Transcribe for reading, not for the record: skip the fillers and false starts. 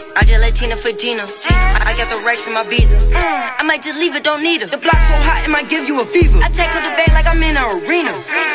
I just let Tina for Gina. I got the racks in my visa. I might just leave it, don't need her. The block so hot, it might give you a fever. I take up the bag like I'm in an arena.